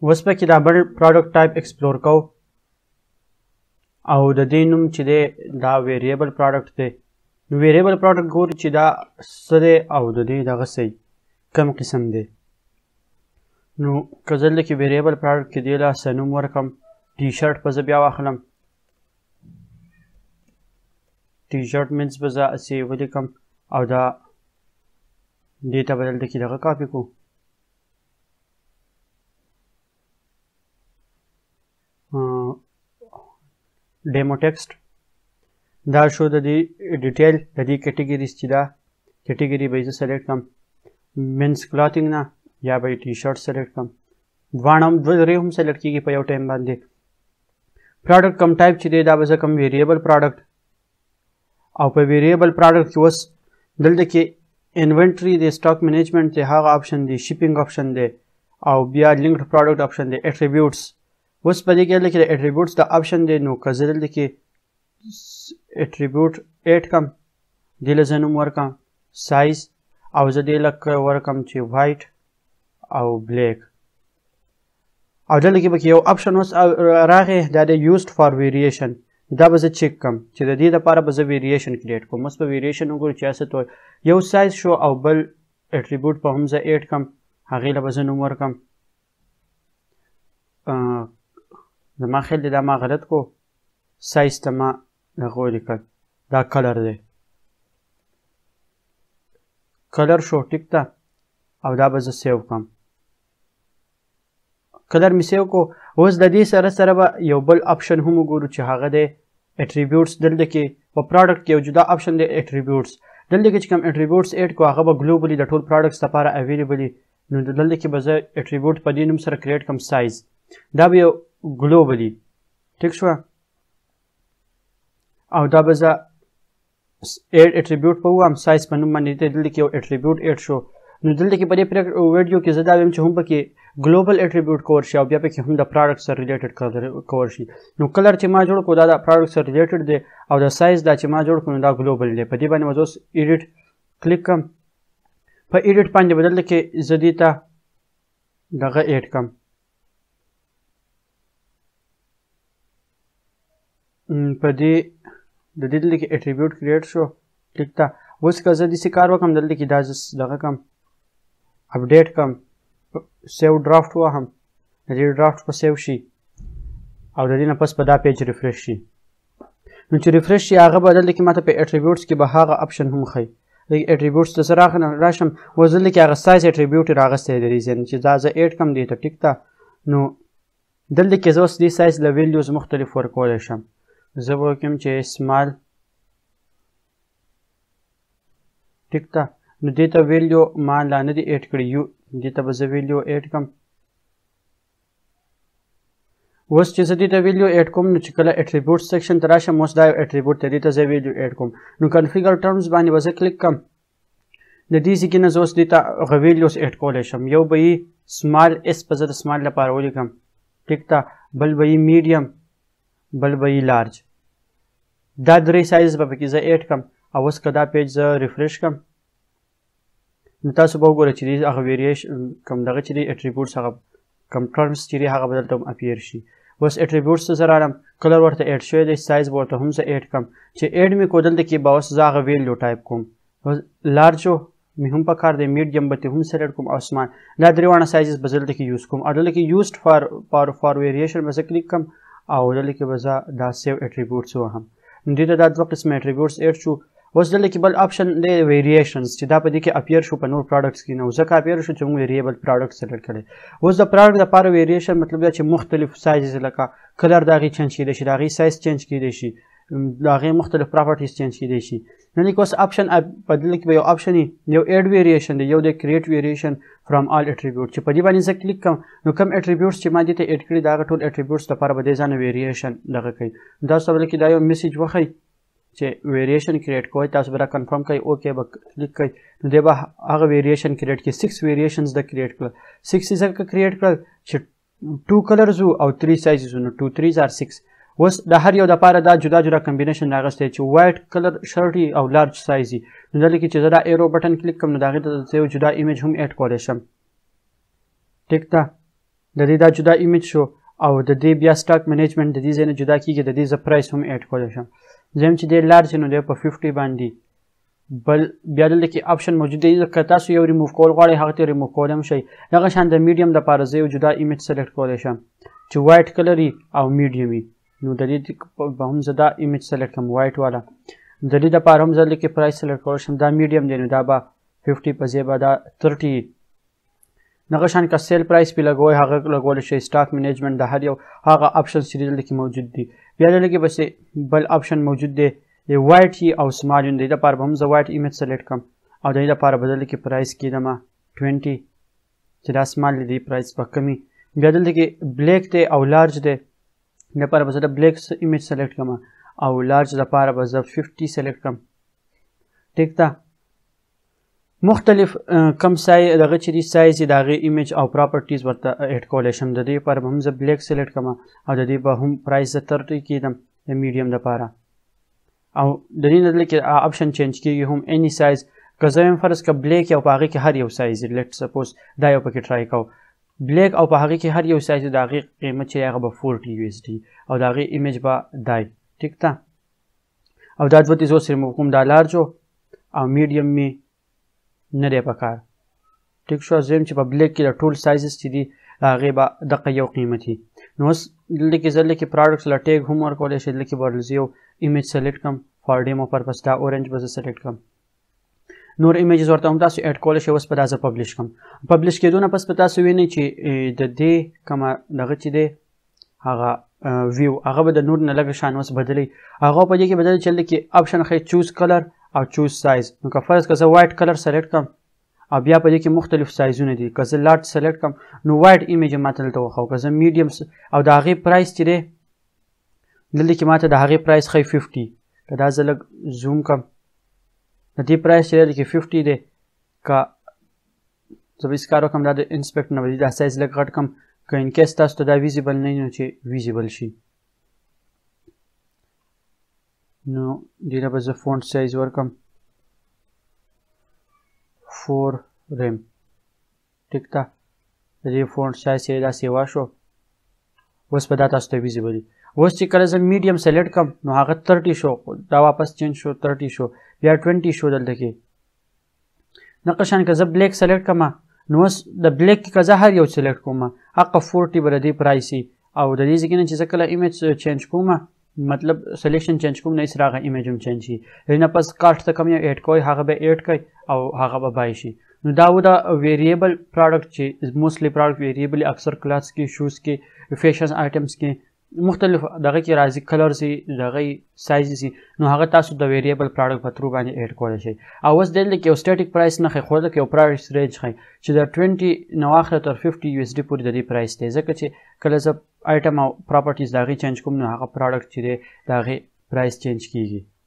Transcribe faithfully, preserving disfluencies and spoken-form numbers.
اوس پکې دا بل پروډکټ ټایپ ایکسپلور کوو او د دې نوم چې دی دا ویریبل پروډکټ دی نو ویریبل پروډکټ ګورو چې دا څه دی او د دې دغه څه کوم قسم دی نو که زه دلته کې ویریبل پروډکټ کې دې له څه نوم ورکړم ټي شرټ به زه بیا واخلم ټي شرټ مینس به زه هسې ولیکم او دا دې ته به دلته کې دغه کاپي کړو ډیمو ټیکسټ دا شو د دې ډیټیل د دې کټګریز چې دا کټګري به زه سلیکټ کړم مینس کلاتینګ نه یا به ټي شرټ سلیکټ کړم دواړه هم دوه درې هم سلیکټ کېږي په یو ټایم باندې پروډکټ کم ټایپ چې دی دا به زه کوم ویریبل پروډکټ او په ویریبل پروډکټ کې اوس دلته کې انوینټري دی سټاک مینجمنټ دی هغه آپشن دی شیپینګ آپشن دی او بیا لینکډ پروډکټ آپشن دی اټریبیوټس اوس په دې کې دلته کې د اټریبیوټس د آپشن دی نو که زه دلته کې اټریبیوټ ایډ کړم دې له زه نوم ورکړم سایز او زه دې له ورکړم چې وایټ او بلیک او دلته کې پکې یو آپشن اوس راغی دا دی یوزډ فار ویریشن دا به زه چیک کړم چې د دې دپاره به زه ویریشن کریټ کوم اوس په ویریشن وګورو چې څه ته یو سایز شو او بل اټریبیوټ په هم زه ایډ کړم هغې له به زه نوم ورکړم زما خیال دی دا ما غلط کو سایز ته ما دغه ولیکل دا کلر دی کلر شو ټیک ده او دا به زه سیو کړم کلر مې سیو کو اوس د دې سره سره به یو بل آپشن هم وګورو چې هغه دی اټریبیوټس دلته کې په پروډکټ کې یو جدا آپشن دی اټریبیوټس دلته کې چې کوم اټریبیوټس ایډ کو هغه به ګلوبلي د ټول پروډکټس لپاره اویلیبلي نو دلته کې به زه اټریبیوټ په دې نوم سره کریټ کړم سایز دا به یو ګلوبلي ټیک شوه او دا به زه ایډ اټریبیوټ په ووایم سایز په نوم باندې دلته کې یو اټریبیوټ ایډ شو نو دلته کې په دې ویډیو کې زه دا وایم چې هم پکې ګلوبل اټریبیوټ کور شي او بیا پکې هم د پروډکټ سره ریلیټډ کور شي نو کلر چې ما جوړ کړو دا د پروډکټ سره ریلیټډ دی او د سایز دا چې ما جوړ کړو دا ګلوبل دی په دې باندې به زه اوس ایډیټ کلیک کړم په ایډیټ باندې به دلته کې زه دې ته دغه ایډ کړم په دې د دې دلته کې اټریبیوټ کریټ شو ټیک ده اوس که زه داسې کار وکړم دلته کې دا دغه کړم اپډیټ کړم سیو ډرافټ وهم د دې ډرافټ په سیو شي او د دې نه پس په دا پیج ریفریش شي نو چې ریفریش شي هغه به دلته کې ماته په اټریبیوټس کې به هغه آپشن هم ښیي د اټریبیوټس ته زه راشم اوس دلته کې هغه سایز اټریبیوټ یې راغستی دی ریزن چې دا زه ایډ کړم دې ته ټیک ده نو دلته کې زه اوس دې سایز له ویلیوز مختلف ورکولی شم زه به وکړم چې سمال ټیک ده نو دې ته ویلیو ما لا نه دي ایډ کړي یو دې ته به زه ویلیو ایډ کړم اوس چې زه دې ته ویلیو ایډ کوم نو چې کله اټریبیوټ سیکشن ته راشم اوس دا یو اټریبیوټ دی دې ته زه ویلیو ایډ کوم نو کنفیګر ټرمز باندې به زه کلیک کړم د دې ځای کې نه زه اوس دې ته هغه ویلیوز ایډ کولی شم یو به یي سمال ایس په زه د سمال لپاره ولیکم ټیک ده بل به یي میډیم بل به یي لارج دا درې سایز به پکې زه ایډ کړم او اوس که دا پیج زه ریفریش کړم نو تاسو به وګورئ چې هغه ویریشن کوم دغه چې دی اټریبیوټس هغه کوم ټرمز چې دی هغه به دلته هم اپیر شي اوس اټریبیوټس ته زه راغلم کلر ورته ایډ شوی دی سایز به ورته هم زه ایډ کړم چې ایډ مې کو دلته کې به اوس زه هغه ویلیو ټایپ کوم لارجو مې هم پکار دی میډیم به ترې هم سلیکټ کوم او سمال دا درې واړه سایزز به زه دلته کې یوز کوم او دلته کې یوزډ فار فار فار ویریشن به زه کلیک کړم او دلته کې به زه دا سیو اټریبیوټس وهم نو دې ته دا دوه قسمه اټریبیوټس ایډ شو اوس دلته کې بل آپشن دی ویریشنز چې دا په دې کې اپیر شو په نور پروډکټس کې نه ځکه اپیر شو چې موږ ویریبل پروډکټ سلیکټ کړی اوس د پروډکټ لپاره ویریشن مطلب دا چې مختلف سایزز لکه کلر د هغې چینج کیدی شي د هغې سایز چینج کیدی شي د هغې مختلف پراپرټیز چینج کیدی شي نو لیک اوس آپشن په دلته کې به یو آپشن وي یو ایډ ویریشن دی یو دی کریټ ویریشن فرام آل اټریبیوټ چې په دې باندې زه کلیک کړم نو کوم اټریبیوټس چې ما دې ته ایډ کړي د هغه ټول اټریبیوټس لپاره به دې ځانه ویریشن دغه کوي تاسو ته کې دا یو میسیج وښیي چې ویریشن کریټ کوئ تاسو به را کنفرم کوئ اوکې به کلیک کوئ نو دی به هغه ویریشن کریټ کړي سکس ویریشنز د کریټ کړل سکس یې ځکه کریټ کړل چې ټو کلرز وو او تھری سایزز وو نو ټو تھریز آر سکس اوس د هر یو دپاره دا جدا جدا کمبینیشن راغستی چې وایټ کلر شرټ وي او لارج سایز وي نو دلته کې چې زه دا ایرو بټن کلیک کړم نو د هغې ته زه یو جدا ایمیج هم ایډ کولی شم ټیک ده د دې دا جدا ایمیج شو او د دې بیا سټاک منیجمنت د دې ځای نه جدا کیږي د دې زه پرایس هم ایډ کولی شم زم چې دی لارج نو دی په ففټي باندې بل بیا دلته کې آپشن موجود دی که تاسو یو ریموو کول غواړئ هغه ته ریموو کولی هم شئ دغه شان د میډیم دپاره زه یو جدا ایمیج سلیکټ کولی شم چې وایټ کلر وي او میډیم وي نو د دې به هم زه دا ایمیج سلیکټ کړم وایټ والا د دې دپاره هم زه دلته کې پرایس سلیکټ کولی شم دا میډیم دی نو دا به ففټي په ځای به دا تھرټي دغه شان که سیل پرایس پې لګوئ هغه لګولی شئ سټاک منیجمنت د هر یو هغه آپشنز چې دلته کې موجود دي بیا دلته کې بس بل آپشن موجود دی وایټ وي او سمال وي د دې دپاره به هم زه وایټ ایمیج سلیکټ کړم او د دې دپاره به دلته کې پرایس کېدمه ټوینټي چې دا سمال دی پرایس به کم وي بیا دلته کې بلیک دی او لارج دی دپاره به زه د بلیک ایمیج سلیکټ کړم او لارج دپاره به زه ففټي سلیکټ کړم ټیک ده مختلف کم سای دغه چې دی سایز یې د هغې ایمیج او پراپرټیز ورته ایډ کولی شم د دې لپاره به هم زه بلیک سلیکټ کړم او د دې به هم پرایس زه ترټی کېدم د میډیم دپاره او د دې نه دلته کې آپشن چینج کېږي هم اني سایز که زه یم فرض که بلیک او په هغې کې هر یو سایز لیټ سپوز دا یو پکې ټرای کوو بلیک او په هغې کې هر یو سایز د هغې قیمت چې هغه به فورټي یو ایس ډي او د هغې ایمیج به دای ټیک ده او دا دوه دې زه اوس ریموو کوم دا لارج او میډیم مې نه دی پکار ټیک شو زه یم چې په بلیک کې د ټول سایزز چې دي د هغې به دقه یو قیمت وي نو اوس دلته کې زه دلته کې پراډکټس له ټیګ هم ورکولی شئ دلته کې به زه یو ایمیج سلیکټ کړم فار ډیمو پرپس دا اورنج به زه سلیکټ کړم نور ایمیجز ورته هم تاسو ایډ کولی شئ اوس به دا زه پبلش کړم پبلش کېدو نه پس به تاسو وینئ چې د دې کومه دغه چې دی هغه ویو هغه به د نور نه لږ شان اوس بدلی هغه په دې کې بدلی چې دلته کې آپشن ښیي چوز کلر او چوز سایز نو که فرض که زه وایټ کلر سلیکټ کړم او بیا په دې کې مختلف سایزونه دي که زه لارج سلیکټ کړم نو وایټ ایمیج یې ماته دلته وښو که زه میډیم او د هغې پرایس چې دی دلته کې ماته د هغې پرایس ښیي ففټي که دا زه لږ زوم کړم د دې پرایس چې دی دلته کې ففټي دی که زه به هېڅ کار وکړم دا د انسپیکټ نه به دا سایز لږ غټ کړم که انکیس تاسو ته دا ویزیبل نه وي نو چې ویزیبل شي نو دې ته به زه فونټ سایز ورکړم فور ریم ټیک ده د دې فونټ سایز یې داسې واشو اوس به دا تاسو ته ویزیبل وي اوس چې کله زه میډیم سلیکټ کړم نو هغه تھرټي شو دا واپس چینج شو تھرټي شو بیا ټوینټي شو دلته کې دغه شان که زه بلیک سلیکټ کړم نو اوس د بلیک کې که زه هر یو سلیکټ کوم هغه فورټي به د دې پرایس وي او د دې ځای کې نه چې زه کله ایمیج چینج کوم مطلب سلیکشن چینج کوم نه سره هغه ایمیج هم چینج شي نه پس کارت ته کوم یو ایډ کوئ هغه به ایډ کوئ او هغه به بای شي نو دا و دا ویریبل پروډکټ چې موستلی پروډکټ ویریبل اکثر کلاس کې شوز کې فیشن آیټمز کې مختلف دغه کې راځي کلرز دغه سایزز نو هغه تاسو د ویریبل پروډکټ په ترو باندې ایډ کولی شئ او اوس دلته کې یو سټیټیک پرایس نه ښیي خو دلته کې یو پرایس رینج ښیي چې د ټوینټي نه واخله تر ففټي یو ایس ډي پورې د دې پرایس دی ځکه چې کله زه آیټم او پراپرټیز د هغې چینج کوم نو هغه پروډکټ چې دی د هغې پرایس چینج کېږي